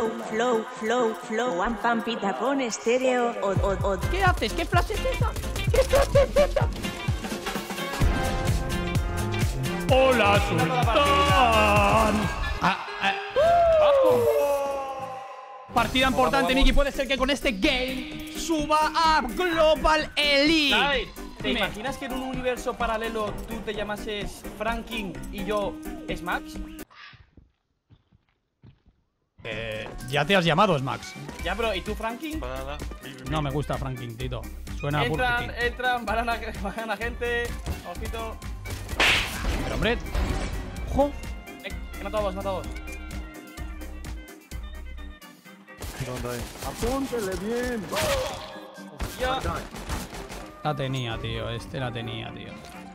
flow, one pampita con estéreo, o. ¿Qué haces? ¿Qué flash es esa? ¿Qué flash es esa? ¡Hola, Sultán! Partida importante, Miki. Puede ser que con este game suba a Global Elite. Ay, ¿te imaginas que en un universo paralelo tú te llamases Franklin y yo Smax? Ya te has llamado, Smax. Ya, bro, ¿y tú, Franklin? No me gusta Franklin, Tito. Suena a Burger King. Entran, banana gente. Ojito. Pero, hombre. ¡Ojo! He matado a dos, Apúntele bien. Ya. La tenía, tío. La tenía, tío.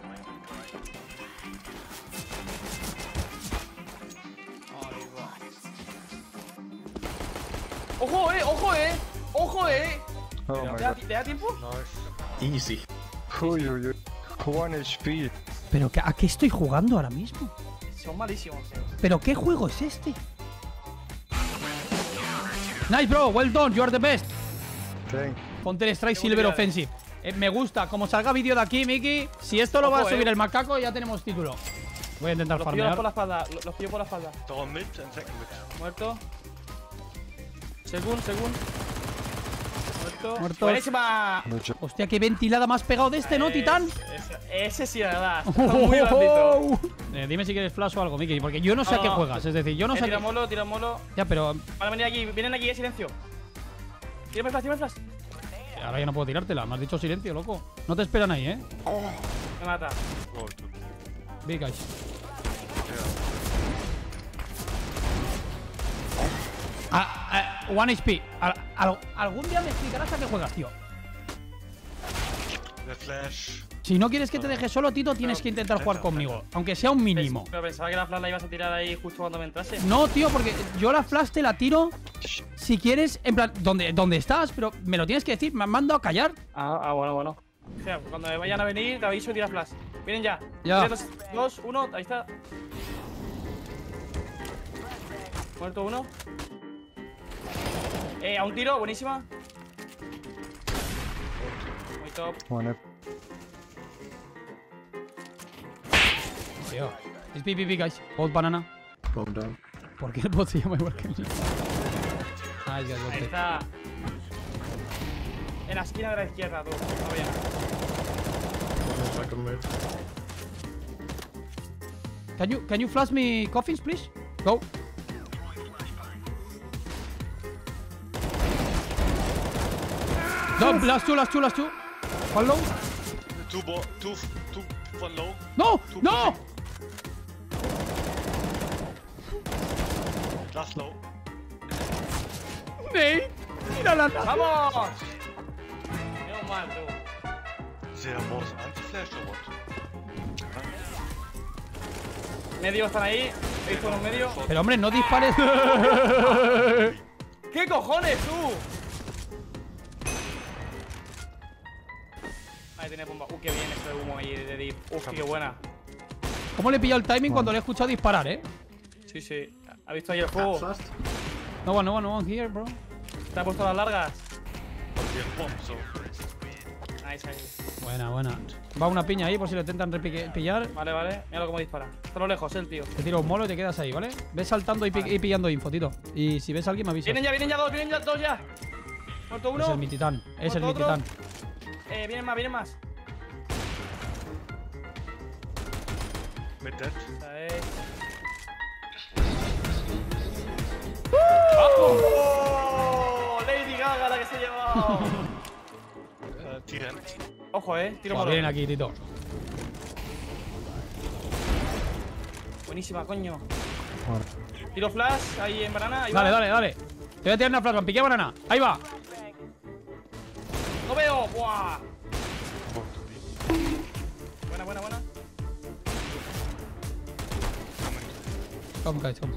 ¡Ojo, ¡Ojo, Oh my God. ¿Te da tiempo? Easy. Uy, uy, uy. One HP. ¿Pero a qué estoy jugando ahora mismo? Son malísimos. ¿Pero qué juego es este? Nice, bro. Well done. You are the best. Thank. Counter Strike Silver Offensive. Me gusta. Como salga vídeo de aquí, Miki, si esto lo va a subir el macaco, ya tenemos título. Voy a intentar Los pillo farmear. por la espalda. Los pillo por la espalda. Muerto. Según. Muerto. Buenísima. Hostia, qué ventilada más pegado de este, ¿no, Titán? Ese sí, la verdad. Muy blandito. Dime si quieres flash o algo, Miki, porque yo no sé a qué juegas. Es decir, yo no sé a qué... Tira molo. Ya, pero... Van a venir aquí, vienen aquí, silencio. Tírame flash. Ahora ya no puedo tirártela. Me has dicho silencio, loco. No te esperan ahí, ¿eh? Me mata. Big guys. One HP. Algún día me explicarás a qué juegas, tío. Si no quieres que te deje solo, Tito, tienes que intentar jugar conmigo. Aunque sea un mínimo. Pero pensaba que la flash la ibas a tirar ahí justo cuando me entrase. No, tío, porque yo la flash te la tiro si quieres, en plan, donde estás, pero me lo tienes que decir. Me han mandado a callar. Bueno. O sea, cuando me vayan a venir, te aviso y tira flash. Vienen ya. Ya. 3, 2, 1, ahí está. Muerto uno. A un tiro, buenísima. Muy top. One. Tío. Es PvP, guys. Hold banana. Bomb down. ¿Por qué el bot se llama igual que el mío? Nice, guys. Ahí está. En la esquina de la izquierda, tú. No bien. Can you flash me coffins, please? Go. No, last two. One low. One low. No, no. Last low. Nate, mira la nave. ¡Vamos! Menos mal, tú. Der muss anti-flash or what? Medio están ahí. He visto unos medios. Pero hombre, no dispares. ¿Qué cojones, tú? Ahí tienes bomba. Qué bien esto de humo ahí de deep. Qué buena. ¿Cómo le he pillado el timing cuando le he escuchado disparar, Sí. ¿Ha visto ahí el fuego? No one here, bro. ¿Te ha puesto las largas? Nice ahí. Buena. Va una piña ahí por si lo intentan pillar. Vale. Míralo cómo dispara. Está a lo lejos, el tío. Te tiro un molo y te quedas ahí, ¿vale? Ves saltando y pillando info, Tito. Y si ves a alguien me avisas. Vienen ya dos ya. Muerto uno. Es el mi titán. Es el mi Muerto otro. titán. Vienen más. Mit dead. Esta es. ¡Oh! Lady Gaga la que se ha llevado. Tiren. Ojo, tiro Joder, molo. vienen aquí, Tito. Buenísima, coño. Tiro flash ahí en banana. Ahí Dale. va. Te voy a tirar una flashbang. Piqué banana. Ahí va. ¡No veo! ¡Buah! Buena. Come, guys, come.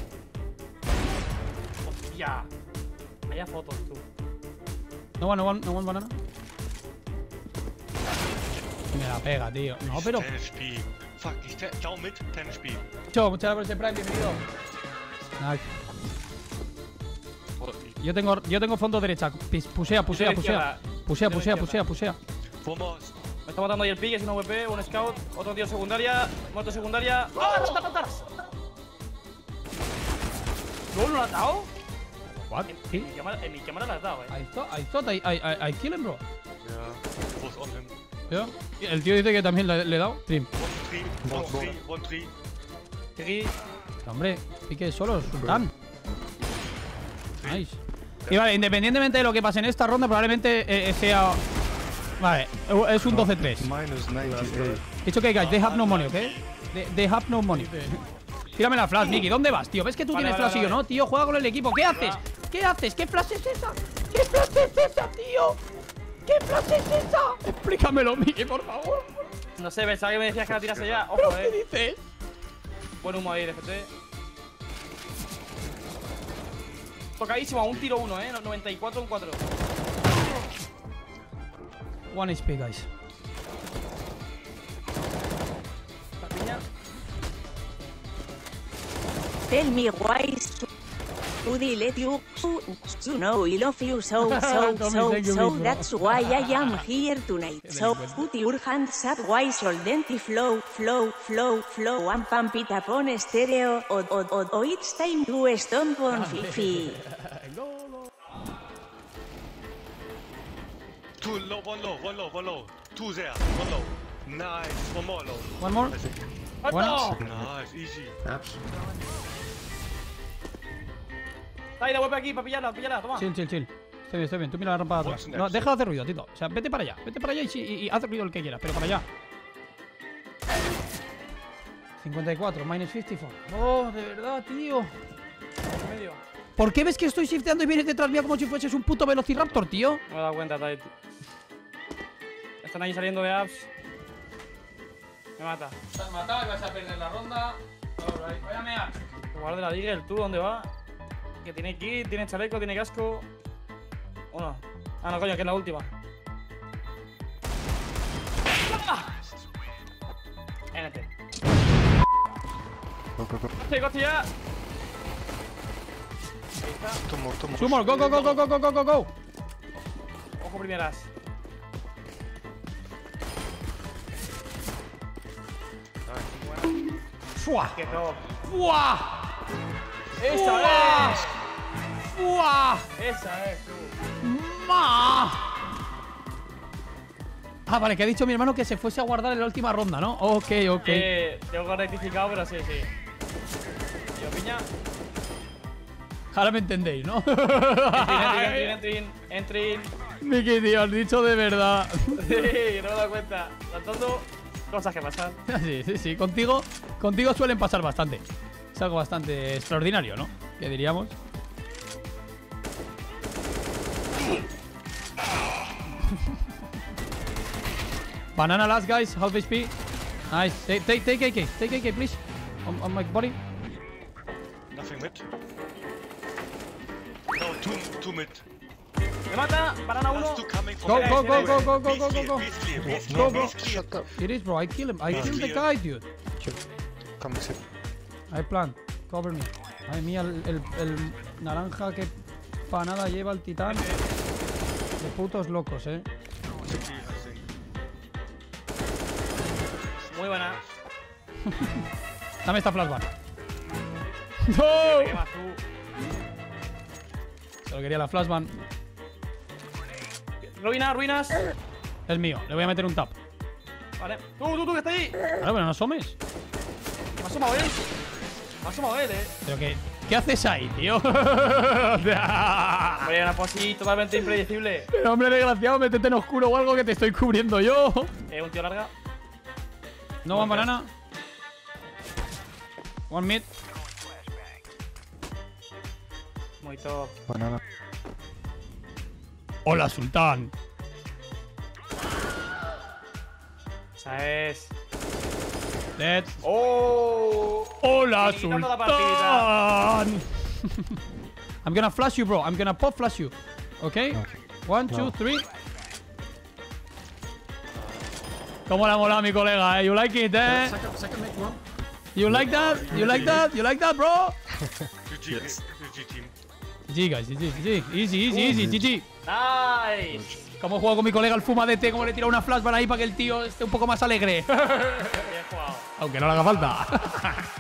¡Hostia! Vaya fotos, tú. No one banana. Me la pega, tío. No, pero... 10 HP. Fuck, down mid, 10 HP. Muchas gracias por ese prime, bienvenido. Nice. Yo tengo fondo derecha. Pusea. Vamos. Me está matando ahí el pique, es un VP, un scout, otro tío secundaria, muerto secundaria. ¡Ah, ratas! ¿No lo has dado? What? En mi cámara lo has dado, I thought I kill him, bro. Ja, was on him. ¿Ya? El tío dice que también le he dado. Trim. One tree. Seguí. Hombre, pique solo, sultán. Nice. Y vale, independientemente de lo que pase en esta ronda, probablemente sea. Vale, es un 12-3. Minus 98. It's okay, guys, they have no money, ¿ok? They have no money. Tírame la flash, Mickey. ¿Dónde vas, tío? ¿Ves que tú tienes flash y yo no? Tío, juega con el equipo. ¿Qué haces? ¿Qué haces? ¿Qué flash es esa? ¿Qué flash es esa, tío? ¿Qué flash es esa? Explícamelo, Mickey, por favor. No sé, pensaba que me decías que la tirase ya. ¿Pero Ojo, qué dices? Buen humo ahí, DFT. Tocadísimo, a un tiro uno, 94 en 4. 1 HP, guys. La piña. Tell me why Woody let you know I love you so that's why I am here tonight. So put your hands up, why shouldn't it flow and pump it up on stereo o it's time to stomp on Fifi. Two low, one low. Two there, one low. Nice, one more low. One more. ¡Bueno! Nice, easy. Apps. Está ahí la web aquí para pillarla, toma. Chill. Estoy bien. Tú mira la rampa de atrás. No, deja de hacer ruido, Tito. O sea, vete para allá y haz ruido el que quieras, pero para allá. 54, minus 54. Oh, de verdad, tío. Medio. ¿Por qué ves que estoy shifteando y vienes detrás mío como si fueses un puto velociraptor, tío? No me he dado cuenta, Tait. Están ahí saliendo de apps. Me mata. Te has matado y vas a perder la ronda. Alright, voy a mear. Guarda la Deagle, ¿tú dónde va? Que tiene kit, tiene chaleco, tiene casco. ¿O no? Ah, no, coño, que es la última. NT. Sí, coste ya. Ahí está. Tomo. Sumor, go. Ojo primeras. ¡Fua! ¡Qué top! ¡Fua! ¡Esa es! ¡Fua! ¡Esa es, tú! ¡Ma! Ah, vale, que ha dicho mi hermano que se fuese a guardar en la última ronda, ¿no? Ok. Tengo que rectificado, pero sí. Yo, piña. Ahora me entendéis, ¿no? Entrin. Miki, tío, has dicho de verdad. Sí, no me he dado cuenta. Tratando cosas que pasan. Sí. Contigo suelen pasar bastante. Es algo bastante extraordinario, ¿no? ¿Qué diríamos? Banana last, guys. Half HP. Nice. Take AK. Take AK, please. On my body. Nothing mid. No, two mid. Me mata, banana uno. Two coming from Go. Beast clear. Go. Shut up. It is, bro. I kill him. I killed the guy, dude. Come sit. I plan. Cover me. Ay, mía, el naranja que panada lleva el titán. De putos locos, Muy buena. Dame esta flashbang. ¿Qué más tú? Solo quería la flashbang. Ruinas. Es mío. Le voy a meter un tap. Vale. Tú, que está ahí. Claro, pero no asomes. Me ha asomado él. Pero ¿qué haces ahí, tío? O sea, Hombre, una pose totalmente impredecible. pero hombre desgraciado, métete en oscuro o algo que te estoy cubriendo yo. Un tío larga. No one banana. One mid. Muy top. Banana. Hola, Sultán. Esa es. Dead. ¡Oh! Hola, Liquidando la Sultán. I'm gonna flash you, bro. I'm gonna pop flash you. Okay? 1, 2, 3. ¿Cómo le ha molado a mi colega, You like it, Second make one. You like that? You like that, bro? GG team. GG, guys, GG. Easy, GG. Nice. Como juego con mi colega el fumadete, como le tira una flashbang ahí para que el tío esté un poco más alegre. Bien jugado. Aunque no le haga falta.